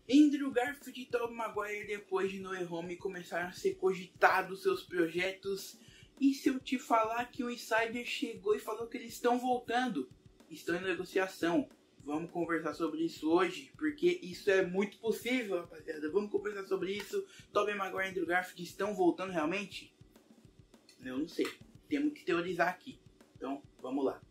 Andrew Garfield e Tobey Maguire, depois de No Way Home, começaram a ser cogitados seus projetos. E se eu te falar que o Insider chegou e falou que eles estão voltando, estão em negociação. Vamos conversar sobre isso hoje, porque isso é muito possível, rapaziada. Vamos conversar sobre isso. Tobey Maguire e Andrew Garfield estão voltando realmente? Eu não sei. Temos que teorizar aqui. Então, vamos lá.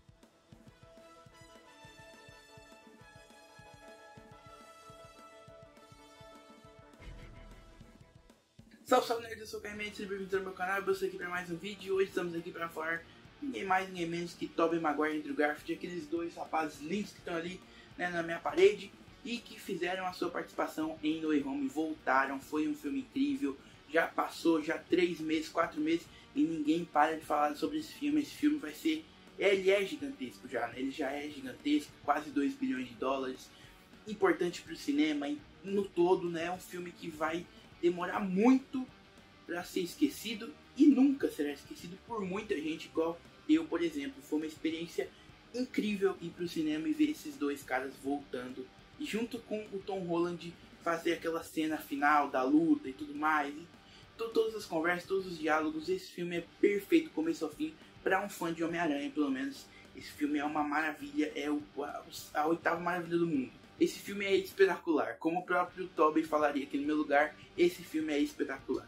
Salve, salve, nerd, eu sou o Caio Mendes, seja bem-vindo ao meu canal, eu estou aqui para mais um vídeo e hoje estamos aqui para falar ninguém mais, ninguém menos que Tobey Maguire e Andrew Garfield, aqueles dois rapazes lindos que estão ali, né, na minha parede e que fizeram a sua participação em No Way Home, voltaram, foi um filme incrível, já passou já 3 meses, 4 meses e ninguém para de falar sobre esse filme vai ser, ele é gigantesco já, né? Ele já é gigantesco, quase 2 bilhões de dólares, importante para o cinema no todo, né, é um filme que vai demorar muito para ser esquecido e nunca será esquecido por muita gente, igual eu, por exemplo. Foi uma experiência incrível ir pro cinema e ver esses dois caras voltando e junto com o Tom Holland fazer aquela cena final da luta e tudo mais, e todas as conversas, todos os diálogos. Esse filme é perfeito começo ao fim para um fã de Homem-Aranha, pelo menos. Esse filme é uma maravilha, é a oitava maravilha do mundo. Esse filme é espetacular, como o próprio Tobey falaria aqui no meu lugar, esse filme é espetacular.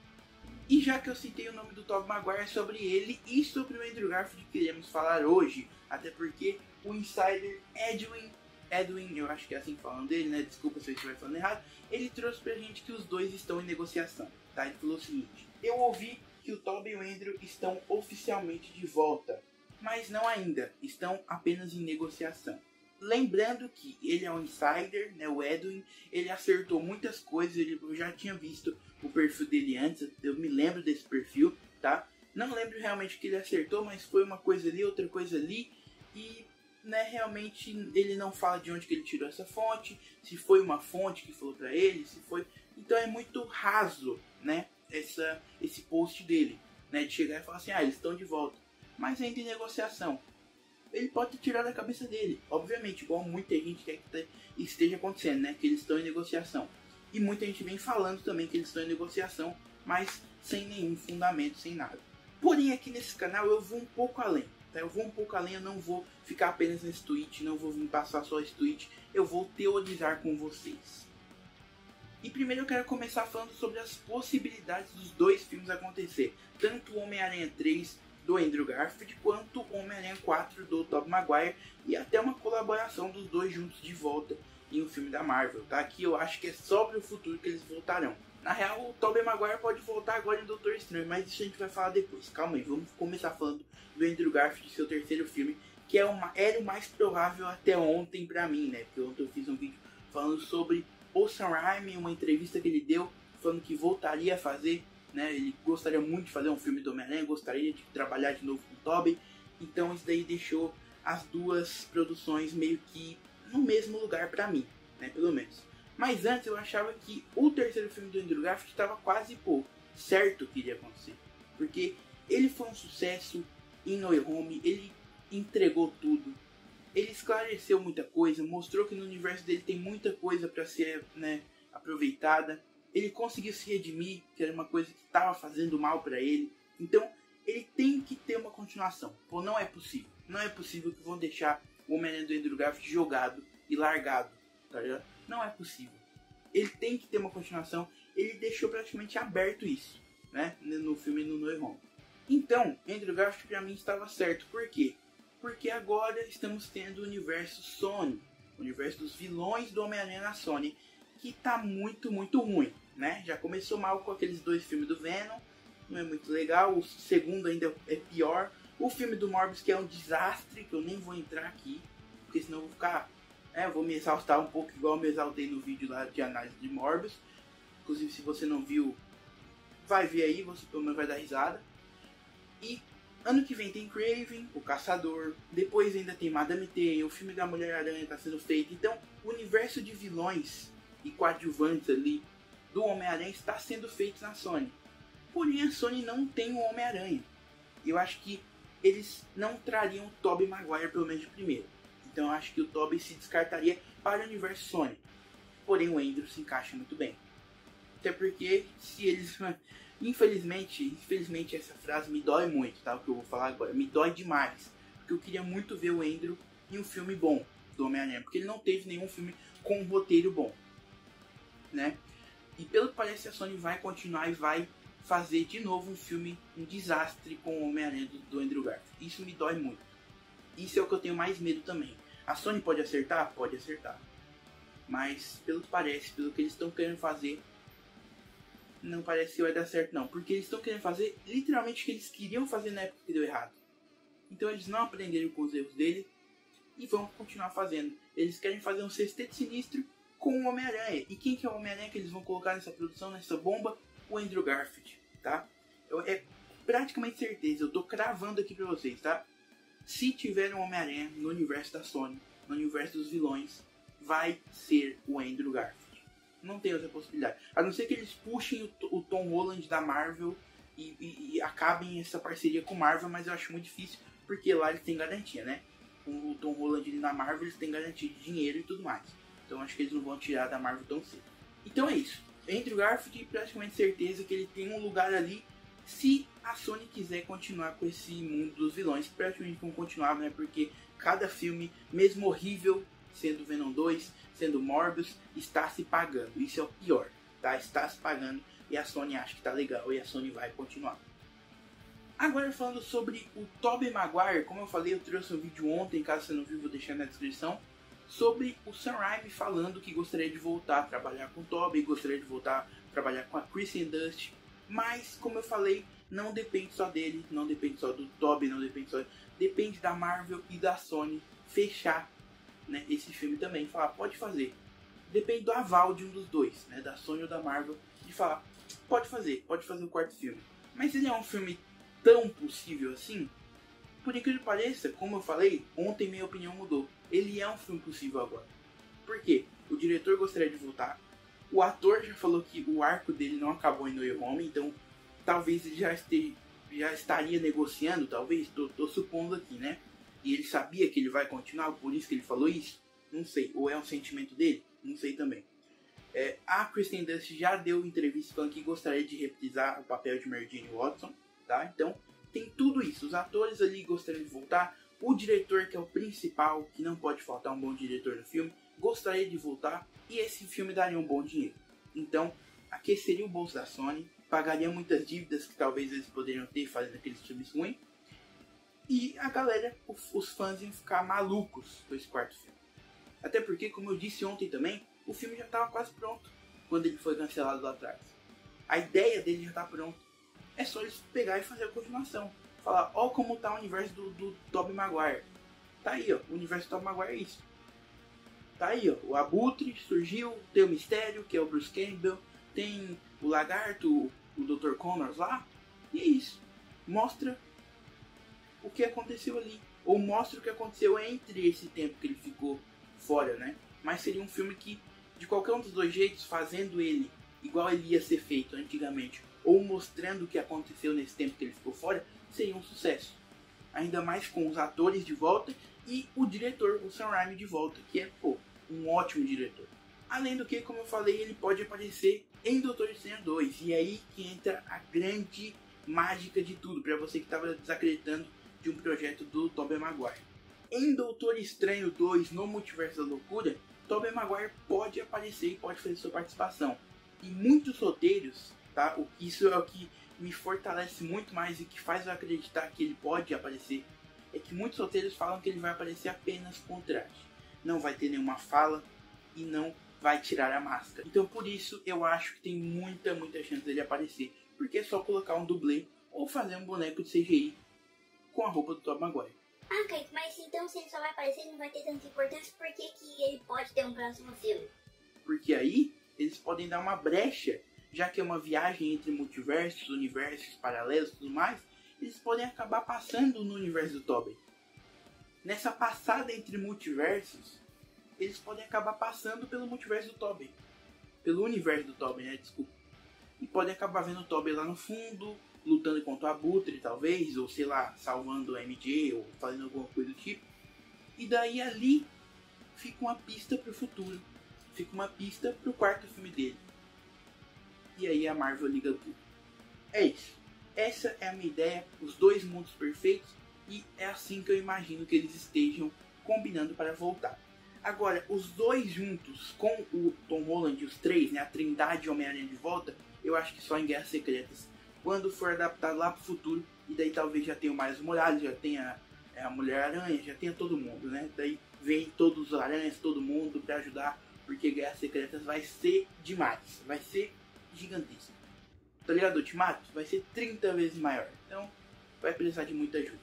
E já que eu citei o nome do Tobey Maguire, é sobre ele e sobre o Andrew Garfield que queremos falar hoje, até porque o insider Edwin, eu acho que é assim falando dele, né, desculpa se eu estiver falando errado, ele trouxe pra gente que os dois estão em negociação, tá? Ele falou o seguinte: eu ouvi que o Tobey e o Andrew estão oficialmente de volta, mas não ainda, estão apenas em negociação. Lembrando que ele é um insider, né, o Edwin, ele acertou muitas coisas, eu já tinha visto o perfil dele antes, eu me lembro desse perfil, tá? Não lembro realmente o que ele acertou, mas foi uma coisa ali, outra coisa ali, e né, realmente ele não fala de onde que ele tirou essa fonte, se foi uma fonte que falou pra ele, se foi... Então é muito raso, né, esse post dele, né, de chegar e falar assim, eles estão de volta, mas ainda em negociação. Ele pode tirar da cabeça dele, obviamente, igual muita gente quer que esteja acontecendo, né? Que eles estão em negociação. E muita gente vem falando também que eles estão em negociação, mas sem nenhum fundamento, sem nada. Porém, aqui nesse canal eu vou um pouco além, tá? Eu vou um pouco além, eu não vou ficar apenas nesse tweet, não vou vir passar só esse tweet, eu vou teorizar com vocês. E primeiro eu quero começar falando sobre as possibilidades dos dois filmes acontecer. Tanto o Homem-Aranha 3 do Andrew Garfield, quanto o Homem-Aranha 4 do Tobey Maguire, e até uma colaboração dos dois juntos de volta em um filme da Marvel, tá? Aqui eu acho que é sobre o futuro que eles voltarão. Na real, o Tobey Maguire pode voltar agora em Doutor Estranho, mas isso a gente vai falar depois. Calma aí, vamos começar falando do Andrew Garfield, seu terceiro filme, que era o mais provável até ontem pra mim, né? Porque ontem eu fiz um vídeo falando sobre o Sam Raimi, uma entrevista que ele deu, falando que voltaria a fazer, né, ele gostaria muito de fazer um filme do Homem-Aranha, gostaria de trabalhar de novo com o Tobey, então isso daí deixou as duas produções meio que no mesmo lugar pra mim, né, pelo menos. Mas antes eu achava que o terceiro filme do Andrew Garfield estava quase certo que iria acontecer, porque ele foi um sucesso em No Way Home, ele entregou tudo, ele esclareceu muita coisa, mostrou que no universo dele tem muita coisa pra ser, né, aproveitada. Ele conseguiu se redimir, que era uma coisa que estava fazendo mal pra ele. Então, ele tem que ter uma continuação. Pô, não é possível. Não é possível que vão deixar o Homem-Aranha do Andrew Garfield jogado e largado, tá ligado? Não é possível. Ele tem que ter uma continuação. Ele deixou praticamente aberto isso, né? No filme No Way Home. Então, Andrew Garfield pra mim estava certo. Por quê? Porque agora estamos tendo o universo Sony. O universo dos vilões do Homem-Aranha na Sony. Que tá muito, muito ruim, né? Já começou mal com aqueles dois filmes do Venom, não é muito legal. O segundo ainda é pior. O filme do Morbius, que é um desastre, que eu nem vou entrar aqui, porque senão eu vou ficar... eu vou me exaustar um pouco, igual eu me exaltei no vídeo lá de análise de Morbius. Inclusive, se você não viu, vai ver aí, você pelo menos vai dar risada. E ano que vem tem Kraven, o Caçador, depois ainda tem Madame Teia, o filme da Mulher-Aranha tá sendo feito. Então, o universo de vilões e coadjuvantes ali do Homem-Aranha está sendo feito na Sony. Porém, a Sony não tem o Homem-Aranha. Eu acho que eles não trariam o Tobey Maguire, pelo menos de primeiro. Então eu acho que o Tobey se descartaria para o universo Sony. porém o Andrew se encaixa muito bem. Até porque, se eles... Infelizmente essa frase me dói muito, tá? O que eu vou falar agora. Me dói demais. Porque eu queria muito ver o Andrew em um filme bom do Homem-Aranha. Porque ele não teve nenhum filme com um roteiro bom, né? E pelo que parece a Sony vai continuar e vai fazer de novo um filme, um desastre com o Homem-Aranha do Andrew Garfield. Isso me dói muito. Isso é o que eu tenho mais medo também. A Sony pode acertar? Pode acertar. Mas pelo que parece, pelo que eles estão querendo fazer, não parece que vai dar certo não. Porque eles estão querendo fazer literalmente o que eles queriam fazer na época que deu errado. Então eles não aprenderam com os erros dele e vão continuar fazendo. Eles querem fazer um Sexteto Sinistro com o Homem-Aranha. E quem que é o Homem-Aranha que eles vão colocar nessa produção, nessa bomba? O Andrew Garfield, tá? É praticamente certeza, eu tô cravando aqui pra vocês, tá? Se tiver um Homem-Aranha no universo da Sony, no universo dos vilões, vai ser o Andrew Garfield. Não tem outra possibilidade. A não ser que eles puxem o Tom Holland da Marvel e acabem essa parceria com Marvel, mas eu acho muito difícil, porque lá eles têm garantia, né? Com o Tom Holland na Marvel, eles têm garantia de dinheiro e tudo mais. Então acho que eles não vão tirar da Marvel tão cedo. Então é isso. Andrew Garfield, praticamente certeza que ele tem um lugar ali, se a Sony quiser continuar com esse mundo dos vilões, que praticamente vão continuar, né? Porque cada filme, mesmo horrível, sendo Venom 2, sendo Morbius, está se pagando. Isso é o pior, tá? Está se pagando e a Sony acha que tá legal e a Sony vai continuar. Agora falando sobre o Tobey Maguire, como eu falei, eu trouxe um vídeo ontem, caso você não viu, vou deixar na descrição, sobre o Sam Raimi falando que gostaria de voltar a trabalhar com o Tobey, gostaria de voltar a trabalhar com a Kristen Dunst, mas, como eu falei, não depende só dele, não depende só do Tobey, não depende só... Depende da Marvel e da Sony fechar, né, esse filme também, falar, pode fazer. Depende do aval de um dos dois, né, da Sony ou da Marvel, de falar, pode fazer o quarto filme. Mas ele é um filme tão possível assim? Por incrível que pareça, como eu falei, ontem minha opinião mudou. Ele é um filme possível agora. Por quê? O diretor gostaria de voltar. O ator já falou que o arco dele não acabou em No Way Home, então talvez ele já estaria negociando, talvez, tô supondo aqui, né? E ele sabia que ele vai continuar, por isso que ele falou isso? Não sei. Ou é um sentimento dele? Não sei também. A Kristen Dunst já deu entrevista falando que gostaria de reprisar o papel de Mary Jane Watson, tá? Então, tem tudo isso. Os atores ali gostariam de voltar. O diretor, que é o principal, que não pode faltar um bom diretor no filme, gostaria de voltar. E esse filme daria um bom dinheiro. Então, aqueceria o bolso da Sony. Pagaria muitas dívidas que talvez eles poderiam ter fazendo aqueles filmes ruins. E a galera, os fãs iam ficar malucos com esse quarto filme. Até porque, como eu disse ontem também, o filme já estava quase pronto quando ele foi cancelado lá atrás. A ideia dele já está pronta. É só eles pegar e fazer a continuação. Falar, ó como tá o universo do Tobey Maguire. Tá aí, ó, o universo do Tobey Maguire é isso. Tá aí, ó, o Abutre surgiu, tem o Mistério, que é o Bruce Campbell, tem o Lagarto, o Dr. Connors lá, e é isso. Mostra o que aconteceu ali. Ou mostra o que aconteceu entre esse tempo que ele ficou fora, né? Mas seria um filme que, de qualquer um dos dois jeitos, fazendo ele igual ele ia ser feito antigamente, ou mostrando o que aconteceu nesse tempo que ele ficou fora, seria um sucesso. Ainda mais com os atores de volta e o diretor, o Sam Raimi, de volta, que é, um ótimo diretor. Além do que, como eu falei, ele pode aparecer em Doutor Estranho 2. E aí que entra a grande mágica de tudo, para você que estava desacreditando de um projeto do Tobey Maguire. Em Doutor Estranho 2, no Multiverso da Loucura, Tobey Maguire pode aparecer e pode fazer sua participação. E muitos roteiros, tá? Isso é o que me fortalece muito mais e que faz eu acreditar que ele pode aparecer. É que muitos roteiros falam que ele vai aparecer apenas com traje. Não vai ter nenhuma fala e não vai tirar a máscara. Então por isso eu acho que tem muita chance dele aparecer. Porque é só colocar um dublê ou fazer um boneco de CGI com a roupa do Tobey Maguire. Ah, Kaique, mas então se ele só vai aparecer e não vai ter tanta importância, por que ele pode ter um próximo filme? Porque aí eles podem dar uma brecha, já que é uma viagem entre multiversos, universos paralelos e tudo mais, eles podem acabar passando no universo do Tobey. Nessa passada entre multiversos, eles podem acabar passando pelo multiverso do Tobey. Pelo universo do Tobey, né? Desculpa. E podem acabar vendo o Tobey lá no fundo, lutando contra o Abutre, talvez, ou sei lá, salvando o MJ, ou fazendo alguma coisa do tipo. E daí ali fica uma pista pro futuro. fica uma pista pro quarto filme dele. E aí a Marvel liga tudo. É isso. Essa é a minha ideia, os dois mundos perfeitos, e é assim que eu imagino que eles estejam combinando para voltar. Agora, os dois juntos com o Tom Holland e os três, né, a Trindade e Homem-Aranha de volta, eu acho que só em Guerras Secretas. Quando for adaptado lá pro futuro, e daí talvez já tenha o Miles Morales, já tenha a Mulher-Aranha, já tenha todo mundo, né? Daí vem todos os aranhas, todo mundo para ajudar, porque Guerras Secretas vai ser demais, vai ser gigantesco. Tá ligado? Ultimato vai ser 30 vezes maior, então vai precisar de muita ajuda.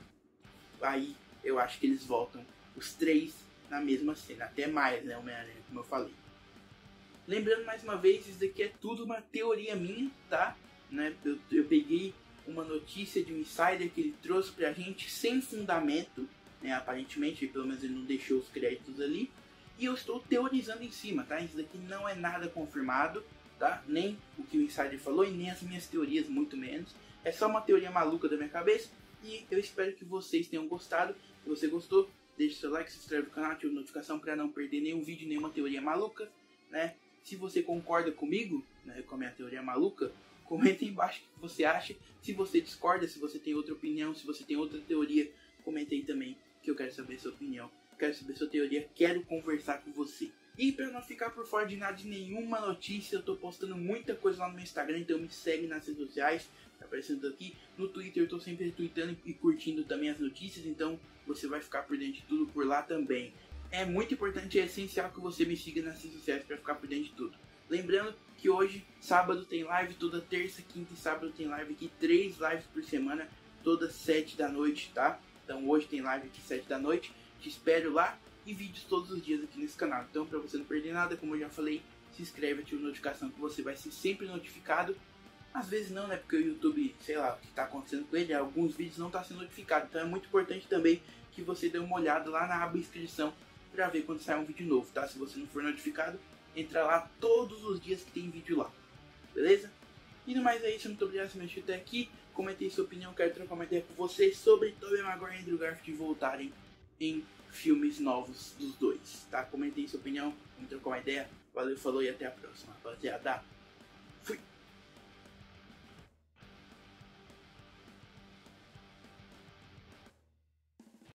Aí eu acho que eles voltam os três na mesma cena, até mais, né, Homem-Aranha, como eu falei. Lembrando mais uma vez, isso daqui é tudo uma teoria minha, tá? Né? Eu peguei uma notícia de um insider que ele trouxe pra gente sem fundamento, né? Aparentemente, pelo menos ele não deixou os créditos ali, e eu estou teorizando em cima, tá? Isso daqui não é nada confirmado, tá? Nem o que o insider falou e nem as minhas teorias, muito menos. É só uma teoria maluca da minha cabeça, e eu espero que vocês tenham gostado. Se você gostou, deixe seu like, se inscreve no canal, ative a notificação para não perder nenhum vídeo, nenhuma teoria maluca, né? Se você concorda comigo, né, com a minha teoria maluca, comenta aí embaixo o que você acha. Se você discorda, se você tem outra opinião, se você tem outra teoria, comenta aí também, que eu quero saber a sua opinião, quero saber a sua teoria, quero conversar com você. E para não ficar por fora de nada, de nenhuma notícia, eu tô postando muita coisa lá no meu Instagram, então me segue nas redes sociais, tá aparecendo aqui. No Twitter eu tô sempre tweetando e curtindo também as notícias, então você vai ficar por dentro de tudo por lá também. É muito importante e é essencial que você me siga nas redes sociais para ficar por dentro de tudo. Lembrando que hoje, sábado, tem live, toda terça, quinta e sábado tem live aqui, 3 lives por semana, todas 7 da noite, tá? Então hoje tem live aqui 7 da noite, te espero lá, e vídeos todos os dias aqui nesse canal. Então, para você não perder nada, como eu já falei, se inscreve, ativa a notificação que você vai ser sempre notificado. Às vezes não, né? Porque o YouTube, sei lá, o que está acontecendo com ele, alguns vídeos não estão sendo notificados. Então é muito importante também que você dê uma olhada lá na aba inscrição para ver quando sai um vídeo novo, tá? Se você não for notificado, entra lá todos os dias que tem vídeo lá, beleza? E no mais é isso, muito obrigado por me assistir até aqui. Comentei sua opinião, quero trocar uma ideia com vocês sobre Tobey Maguire e Andrew Garfield voltarem em filmes novos dos dois, tá? Comentei sua opinião, vamos trocar uma ideia. Valeu, falou e até a próxima, rapaziada. Fui!